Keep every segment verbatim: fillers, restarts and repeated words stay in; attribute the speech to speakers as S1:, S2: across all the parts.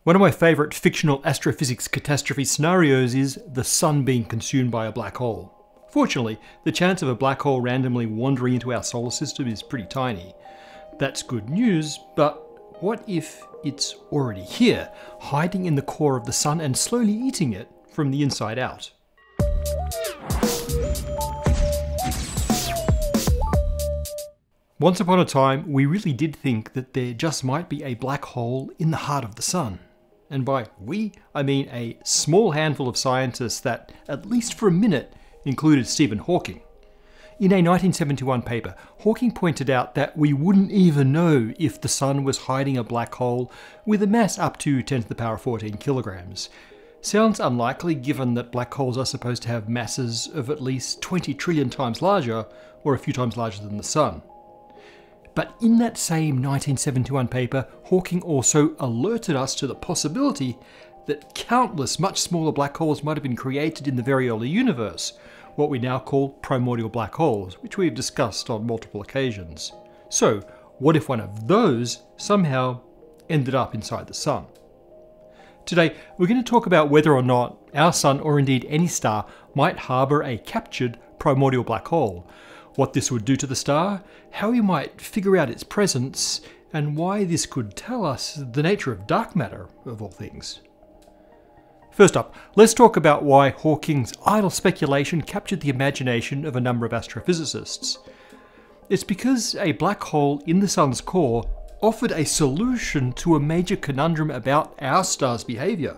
S1: One of my favourite fictional astrophysics catastrophe scenarios is the sun being consumed by a black hole. Fortunately, the chance of a black hole randomly wandering into our solar system is pretty tiny. That's good news, but what if it's already here, hiding in the core of the sun and slowly eating it from the inside out? Once upon a time, we really did think that there just might be a black hole in the heart of the sun. And by we, I mean a small handful of scientists that, at least for a minute, included Stephen Hawking. In a nineteen seventy-one paper, Hawking pointed out that we wouldn't even know if the sun was hiding a black hole with a mass up to ten to the power fourteen kilograms. Sounds unlikely given that black holes are supposed to have masses of at least twenty trillion times larger, or a few times larger than the sun. But in that same nineteen seventy-one paper, Hawking also alerted us to the possibility that countless much smaller black holes might have been created in the very early universe, what we now call primordial black holes, which we've discussed on multiple occasions. So, what if one of those somehow ended up inside the sun? Today, we're going to talk about whether or not our sun, or indeed any star, might harbour a captured primordial black hole, what this would do to the star, how we might figure out its presence, and why this could tell us the nature of dark matter, of all things. First up, let's talk about why Hawking's idle speculation captured the imagination of a number of astrophysicists. It's because a black hole in the sun's core offered a solution to a major conundrum about our star's behaviour.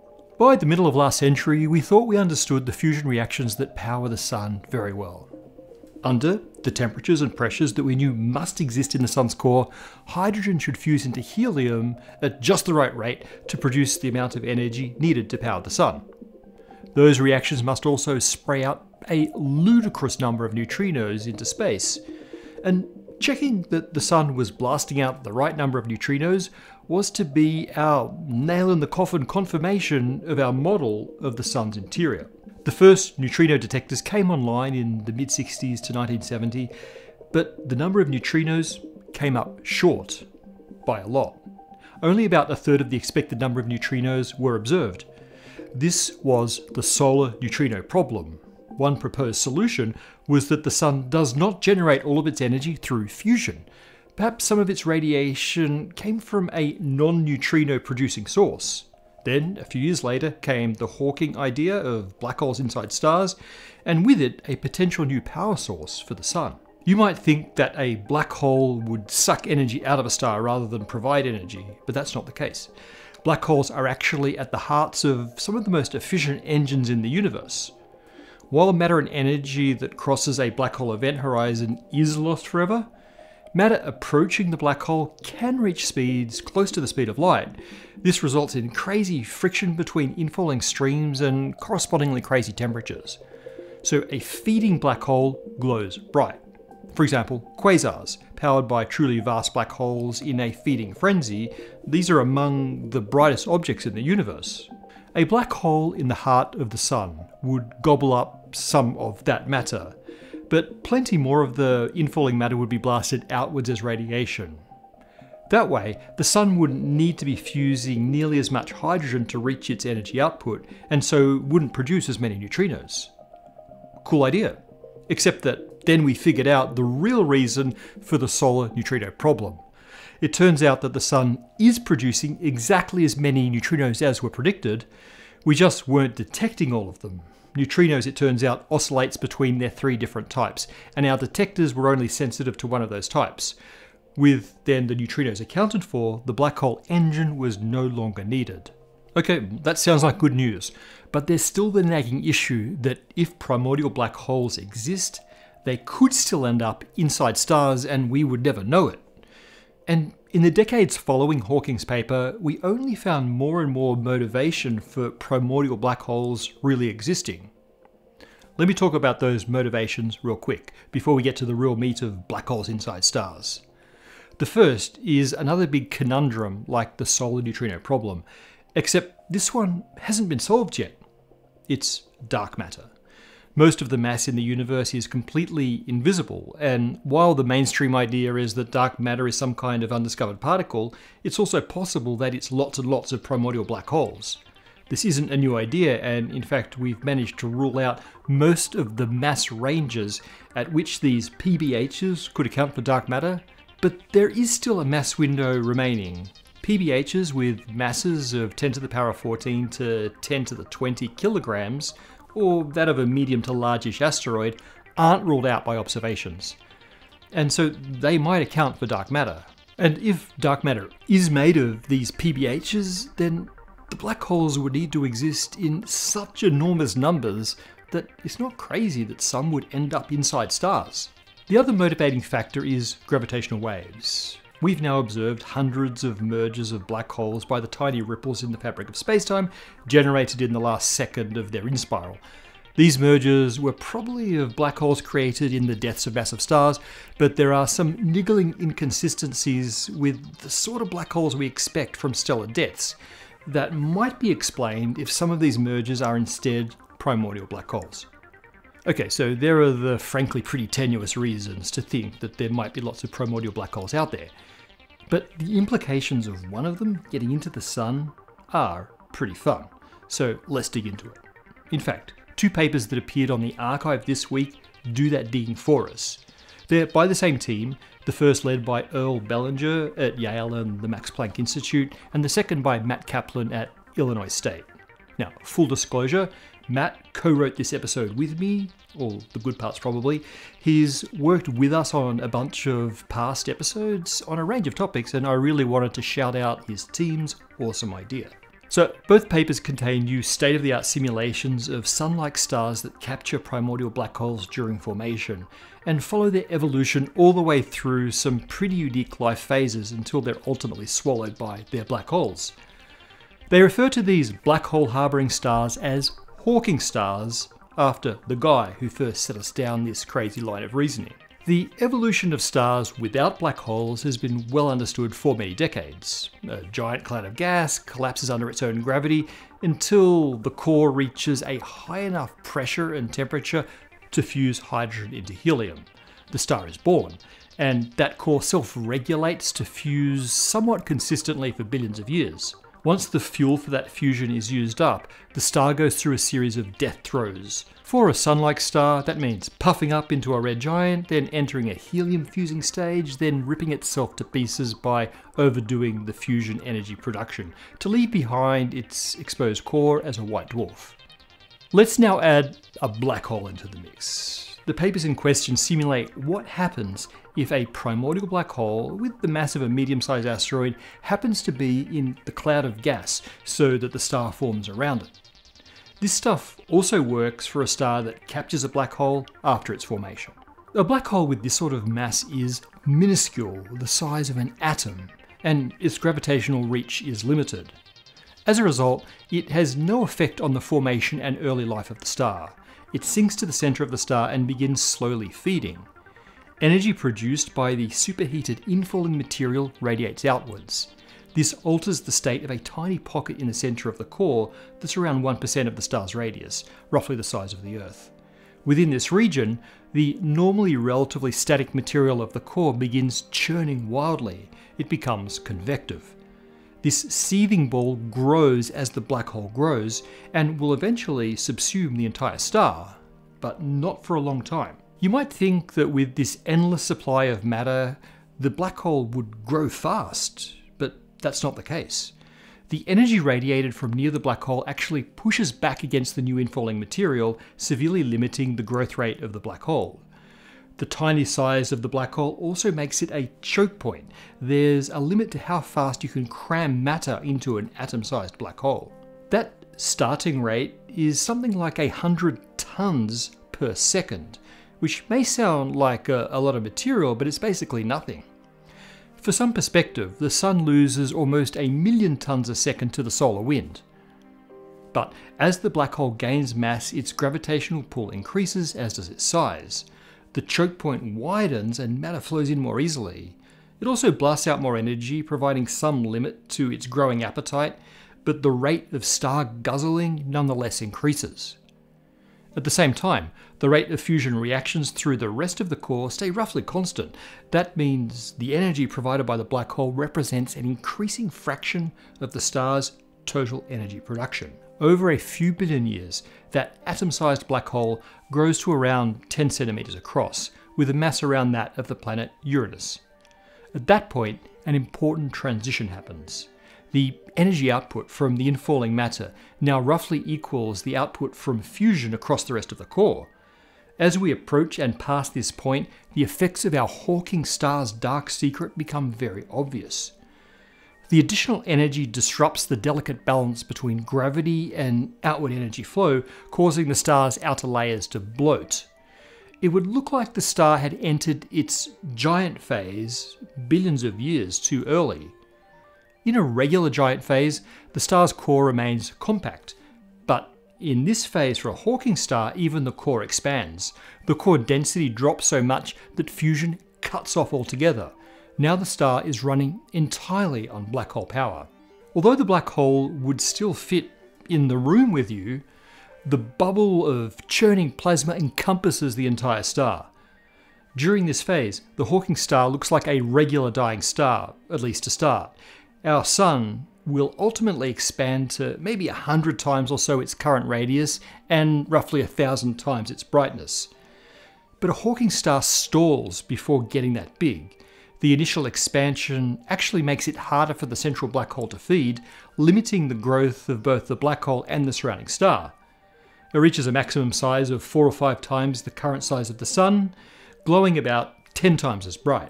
S1: By the middle of last century, we thought we understood the fusion reactions that power the sun very well. Under the temperatures and pressures that we knew must exist in the sun's core, hydrogen should fuse into helium at just the right rate to produce the amount of energy needed to power the sun. Those reactions must also spray out a ludicrous number of neutrinos into space. And checking that the sun was blasting out the right number of neutrinos was to be our nail-in-the-coffin confirmation of our model of the sun's interior. The first neutrino detectors came online in the mid sixties to nineteen seventy, but the number of neutrinos came up short by a lot. Only about a third of the expected number of neutrinos were observed. This was the solar neutrino problem. One proposed solution was that the sun does not generate all of its energy through fusion. Perhaps some of its radiation came from a non-neutrino producing source. Then, a few years later, came the Hawking idea of black holes inside stars, and with it, a potential new power source for the sun. You might think that a black hole would suck energy out of a star rather than provide energy, but that's not the case. Black holes are actually at the hearts of some of the most efficient engines in the universe. While matter and energy that crosses a black hole event horizon is lost forever, matter approaching the black hole can reach speeds close to the speed of light. This results in crazy friction between infalling streams and correspondingly crazy temperatures. So a feeding black hole glows bright. For example, quasars, powered by truly vast black holes in a feeding frenzy, these are among the brightest objects in the universe. A black hole in the heart of the sun would gobble up some of that matter, but plenty more of the infalling matter would be blasted outwards as radiation. That way, the sun wouldn't need to be fusing nearly as much hydrogen to reach its energy output, and so wouldn't produce as many neutrinos. Cool idea. Except that then we figured out the real reason for the solar neutrino problem. It turns out that the sun is producing exactly as many neutrinos as were predicted, we just weren't detecting all of them. Neutrinos, it turns out, oscillates between their three different types, and our detectors were only sensitive to one of those types. With then the neutrinos accounted for, the black hole engine was no longer needed. Okay, that sounds like good news, but there's still the nagging issue that if primordial black holes exist, they could still end up inside stars and we would never know it. And in the decades following Hawking's paper, we only found more and more motivation for primordial black holes really existing. Let me talk about those motivations real quick, before we get to the real meat of black holes inside stars. The first is another big conundrum like the solar neutrino problem, except this one hasn't been solved yet. It's dark matter. Most of the mass in the universe is completely invisible, and while the mainstream idea is that dark matter is some kind of undiscovered particle, it's also possible that it's lots and lots of primordial black holes. This isn't a new idea, and in fact we've managed to rule out most of the mass ranges at which these P B Hs could account for dark matter, but there is still a mass window remaining. P B Hs with masses of ten to the power of fourteen to ten to the twenty kilograms, or that of a medium to largish asteroid, aren't ruled out by observations. And so they might account for dark matter. And if dark matter is made of these P B Hs, then the black holes would need to exist in such enormous numbers that it's not crazy that some would end up inside stars. The other motivating factor is gravitational waves. We've now observed hundreds of mergers of black holes by the tiny ripples in the fabric of spacetime generated in the last second of their in-spiral. These mergers were probably of black holes created in the deaths of massive stars, but there are some niggling inconsistencies with the sort of black holes we expect from stellar deaths that might be explained if some of these mergers are instead primordial black holes. Okay, so there are the frankly pretty tenuous reasons to think that there might be lots of primordial black holes out there. But the implications of one of them getting into the sun are pretty fun. So let's dig into it. In fact, two papers that appeared on the archive this week do that digging for us. They're by the same team, the first led by Earl Bellinger at Yale and the Max Planck Institute, and the second by Matt Caplan at Illinois State. Now, full disclosure, Matt co-wrote this episode with me, or the good parts probably. He's worked with us on a bunch of past episodes on a range of topics, and I really wanted to shout out his team's awesome idea. So both papers contain new state-of-the-art simulations of sun-like stars that capture primordial black holes during formation, and follow their evolution all the way through some pretty unique life phases until they're ultimately swallowed by their black holes. They refer to these black hole harboring stars as Hawking stars, after the guy who first set us down this crazy line of reasoning. The evolution of stars without black holes has been well understood for many decades. A giant cloud of gas collapses under its own gravity until the core reaches a high enough pressure and temperature to fuse hydrogen into helium. The star is born, and that core self-regulates to fuse somewhat consistently for billions of years. Once the fuel for that fusion is used up, the star goes through a series of death throes. For a sun-like star, that means puffing up into a red giant, then entering a helium-fusing stage, then ripping itself to pieces by overdoing the fusion energy production, to leave behind its exposed core as a white dwarf. Let's now add a black hole into the mix. The papers in question simulate what happens if a primordial black hole with the mass of a medium-sized asteroid happens to be in the cloud of gas so that the star forms around it. This stuff also works for a star that captures a black hole after its formation. A black hole with this sort of mass is minuscule, the size of an atom, and its gravitational reach is limited. As a result, it has no effect on the formation and early life of the star. It sinks to the center of the star and begins slowly feeding. Energy produced by the superheated infalling material radiates outwards. This alters the state of a tiny pocket in the center of the core that's around one percent of the star's radius, roughly the size of the Earth. Within this region, the normally relatively static material of the core begins churning wildly. It becomes convective. This seething ball grows as the black hole grows and will eventually subsume the entire star, but not for a long time. You might think that with this endless supply of matter, the black hole would grow fast, but that's not the case. The energy radiated from near the black hole actually pushes back against the new infalling material, severely limiting the growth rate of the black hole. The tiny size of the black hole also makes it a choke point. There's a limit to how fast you can cram matter into an atom-sized black hole. That starting rate is something like a hundred tons per second, which may sound like a, a lot of material, but it's basically nothing. For some perspective, the sun loses almost a million tons a second to the solar wind. But as the black hole gains mass, its gravitational pull increases, as does its size. The choke point widens and matter flows in more easily. It also blasts out more energy, providing some limit to its growing appetite, but the rate of star guzzling nonetheless increases. At the same time, the rate of fusion reactions through the rest of the core stay roughly constant. That means the energy provided by the black hole represents an increasing fraction of the star's total energy production. Over a few billion years, that atom-sized black hole grows to around ten centimeters across, with a mass around that of the planet Uranus. At that point, an important transition happens. The energy output from the infalling matter now roughly equals the output from fusion across the rest of the core. As we approach and pass this point, the effects of our Hawking star's dark secret become very obvious. The additional energy disrupts the delicate balance between gravity and outward energy flow, causing the star's outer layers to bloat. It would look like the star had entered its giant phase billions of years too early. In a regular giant phase, the star's core remains compact, but in this phase for a Hawking star, even the core expands. The core density drops so much that fusion cuts off altogether. Now the star is running entirely on black hole power. Although the black hole would still fit in the room with you, the bubble of churning plasma encompasses the entire star. During this phase, the Hawking star looks like a regular dying star, at least to start. Our Sun will ultimately expand to maybe a hundred times or so its current radius and roughly a thousand times its brightness. But a Hawking star stalls before getting that big. The initial expansion actually makes it harder for the central black hole to feed, limiting the growth of both the black hole and the surrounding star. It reaches a maximum size of four or five times the current size of the Sun, glowing about ten times as bright.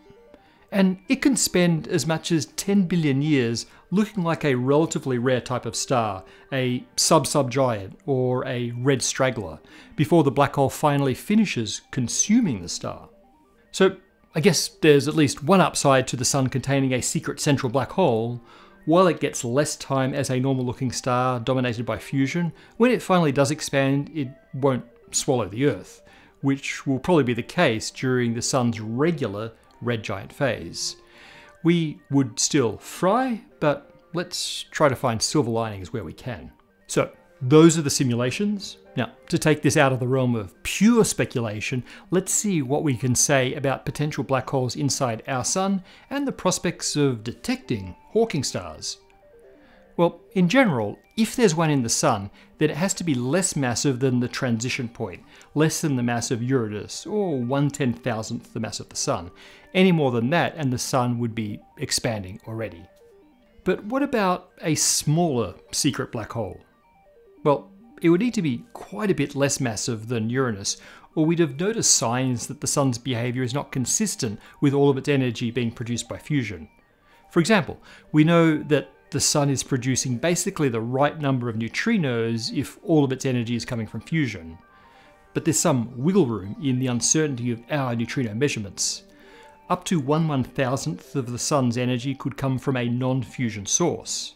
S1: And it can spend as much as ten billion years looking like a relatively rare type of star, a sub-subgiant or a red straggler, before the black hole finally finishes consuming the star. So I guess there's at least one upside to the Sun containing a secret central black hole. While it gets less time as a normal-looking star dominated by fusion, when it finally does expand, it won't swallow the Earth, which will probably be the case during the Sun's regular red giant phase. We would still fry, but let's try to find silver linings where we can. So, those are the simulations. Now, to take this out of the realm of pure speculation, let's see what we can say about potential black holes inside our Sun and the prospects of detecting Hawking stars. Well, in general, if there's one in the Sun, then it has to be less massive than the transition point, less than the mass of Uranus, or one ten thousandth the mass of the Sun. Any more than that and the Sun would be expanding already. But what about a smaller secret black hole? Well, it would need to be quite a bit less massive than Uranus, or we'd have noticed signs that the Sun's behaviour is not consistent with all of its energy being produced by fusion. For example, we know that the Sun is producing basically the right number of neutrinos if all of its energy is coming from fusion. But there's some wiggle room in the uncertainty of our neutrino measurements. Up to one one thousandth of the Sun's energy could come from a non-fusion source.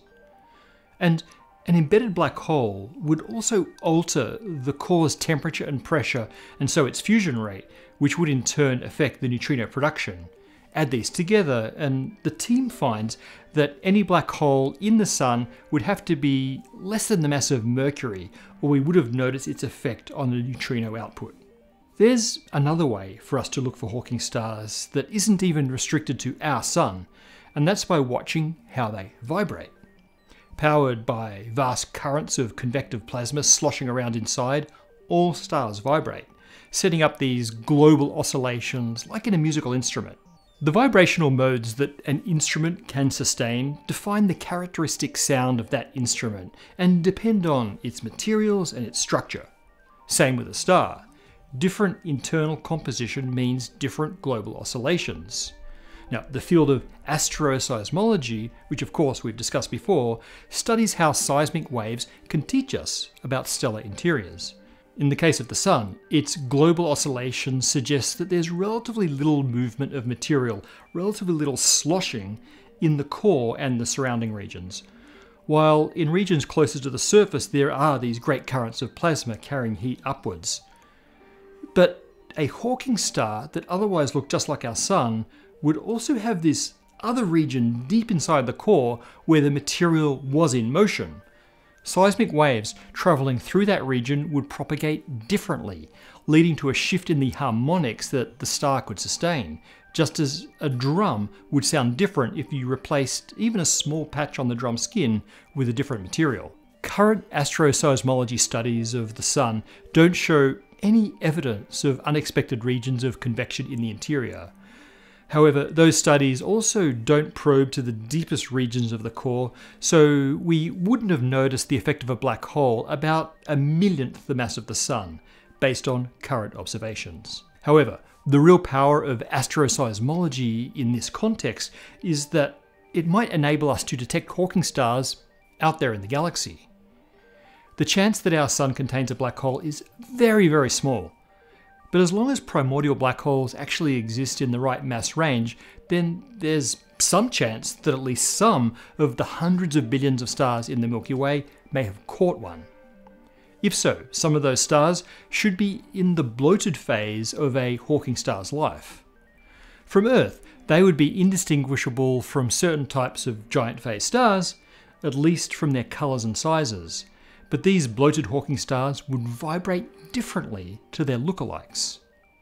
S1: And an embedded black hole would also alter the core's temperature and pressure, and so its fusion rate, which would in turn affect the neutrino production. Add these together, and the team finds that any black hole in the Sun would have to be less than the mass of Mercury, or we would have noticed its effect on the neutrino output. There's another way for us to look for Hawking stars that isn't even restricted to our Sun, and that's by watching how they vibrate. Powered by vast currents of convective plasma sloshing around inside, all stars vibrate, setting up these global oscillations like in a musical instrument. The vibrational modes that an instrument can sustain define the characteristic sound of that instrument and depend on its materials and its structure. Same with a star. Different internal composition means different global oscillations. Now, the field of astroseismology, which of course we've discussed before, studies how seismic waves can teach us about stellar interiors. In the case of the Sun, its global oscillations suggest that there's relatively little movement of material, relatively little sloshing in the core and the surrounding regions, while in regions closer to the surface there are these great currents of plasma carrying heat upwards. But a Hawking star that otherwise looked just like our Sun would also have this other region deep inside the core where the material was in motion. Seismic waves travelling through that region would propagate differently, leading to a shift in the harmonics that the star could sustain, just as a drum would sound different if you replaced even a small patch on the drum skin with a different material. Current astroseismology studies of the Sun don't show any evidence of unexpected regions of convection in the interior. However, those studies also don't probe to the deepest regions of the core, so we wouldn't have noticed the effect of a black hole about a millionth the mass of the Sun, based on current observations. However, the real power of astroseismology in this context is that it might enable us to detect Hawking stars out there in the galaxy. The chance that our Sun contains a black hole is very, very small. But as long as primordial black holes actually exist in the right mass range, then there's some chance that at least some of the hundreds of billions of stars in the Milky Way may have caught one. If so, some of those stars should be in the bloated phase of a Hawking star's life. From Earth, they would be indistinguishable from certain types of giant phase stars, at least from their colours and sizes. But these bloated Hawking stars would vibrate differently to their lookalikes.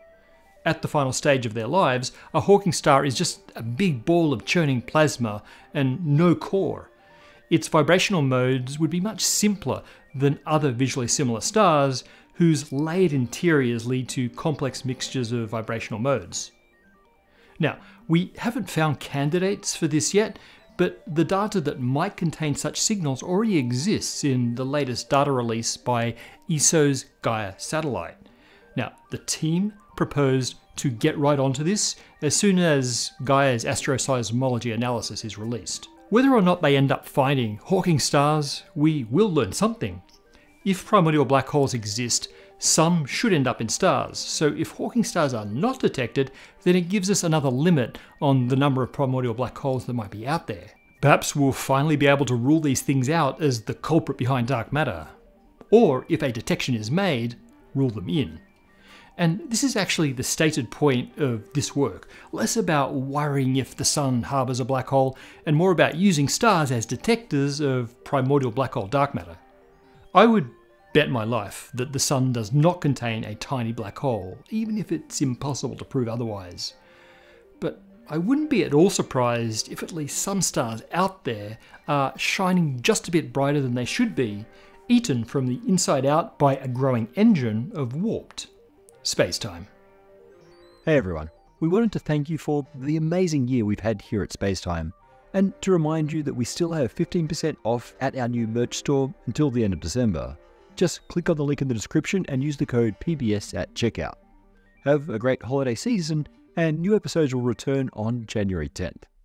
S1: At the final stage of their lives, a Hawking star is just a big ball of churning plasma and no core. Its vibrational modes would be much simpler than other visually similar stars, whose layered interiors lead to complex mixtures of vibrational modes. Now, we haven't found candidates for this yet, but the data that might contain such signals already exists in the latest data release by E S O's Gaia satellite. Now, the team proposed to get right onto this as soon as Gaia's astroseismology analysis is released. Whether or not they end up finding Hawking stars, we will learn something. If primordial black holes exist, some should end up in stars, so if Hawking stars are not detected, then it gives us another limit on the number of primordial black holes that might be out there. Perhaps we'll finally be able to rule these things out as the culprit behind dark matter. Or, if a detection is made, rule them in. And this is actually the stated point of this work, less about worrying if the Sun harbours a black hole, and more about using stars as detectors of primordial black hole dark matter. I would bet my life that the Sun does not contain a tiny black hole, even if it's impossible to prove otherwise. But I wouldn't be at all surprised if at least some stars out there are shining just a bit brighter than they should be, eaten from the inside out by a growing engine of warped Spacetime.
S2: Hey everyone, we wanted to thank you for the amazing year we've had here at Spacetime, and to remind you that we still have fifteen percent off at our new merch store until the end of December. Just click on the link in the description and use the code P B S at checkout. Have a great holiday season, and new episodes will return on January tenth.